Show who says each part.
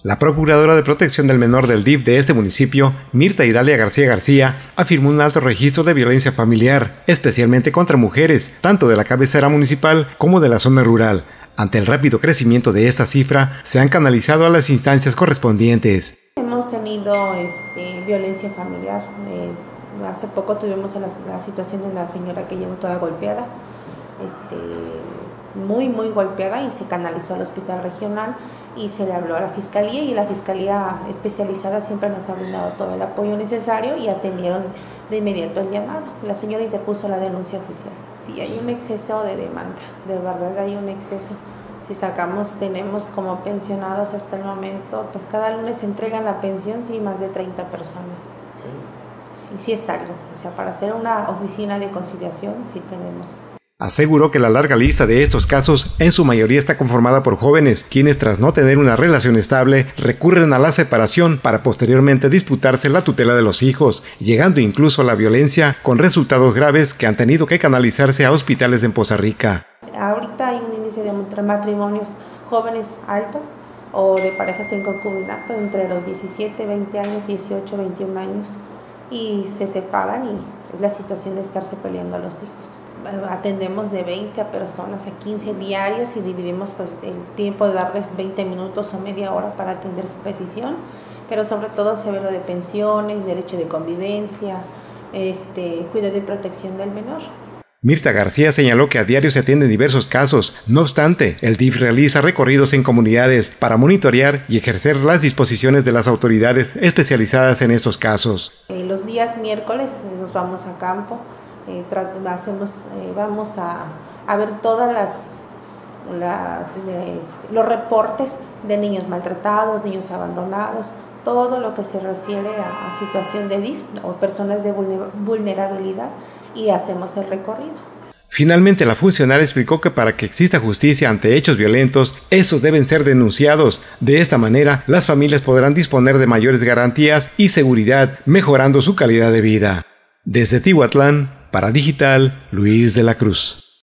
Speaker 1: La Procuradora de Protección del Menor del DIF de este municipio, Mirta Iralia García García, afirmó un alto registro de violencia familiar, especialmente contra mujeres, tanto de la cabecera municipal como de la zona rural. Ante el rápido crecimiento de esta cifra, se han canalizado a las instancias correspondientes.
Speaker 2: Hemos tenido violencia familiar. Hace poco tuvimos la situación de una señora que llegó toda golpeada, muy golpeada, y se canalizó al hospital regional y se le habló a la fiscalía, y la fiscalía especializada siempre nos ha brindado todo el apoyo necesario y atendieron de inmediato el llamado. La señora interpuso la denuncia oficial y hay un exceso de demanda, de verdad hay un exceso. Si tenemos como pensionados hasta el momento, pues cada lunes se entregan la pensión, sí, más de 30 personas. Sí es algo, o sea, para hacer una oficina de conciliación sí tenemos.
Speaker 1: Aseguró que la larga lista de estos casos en su mayoría está conformada por jóvenes, quienes tras no tener una relación estable recurren a la separación para posteriormente disputarse la tutela de los hijos, llegando incluso a la violencia con resultados graves que han tenido que canalizarse a hospitales en Poza Rica.
Speaker 2: Ahorita hay un índice de matrimonios jóvenes alto o de parejas en concubinato entre los 17, 20 años, 18, 21 años, y se separan y es la situación de estarse peleando a los hijos. Atendemos de 20 a personas a 15 diarios y dividimos pues el tiempo de darles 20 minutos o media hora para atender su petición, pero sobre todo se ve lo de pensiones, derecho de convivencia, cuidado y protección del menor.
Speaker 1: Mirta García señaló que a diario se atienden diversos casos. No obstante, el DIF realiza recorridos en comunidades para monitorear y ejercer las disposiciones de las autoridades especializadas en estos casos.
Speaker 2: Los días miércoles nos vamos a campo, vamos a ver todas los reportes de niños maltratados, niños abandonados, todo lo que se refiere a situación de DIF o personas de vulnerabilidad, y hacemos el recorrido.
Speaker 1: Finalmente, la funcionaria explicó que para que exista justicia ante hechos violentos, estos deben ser denunciados. De esta manera, las familias podrán disponer de mayores garantías y seguridad, mejorando su calidad de vida. Desde Tihuatlán, para Digital, Luis de la Cruz.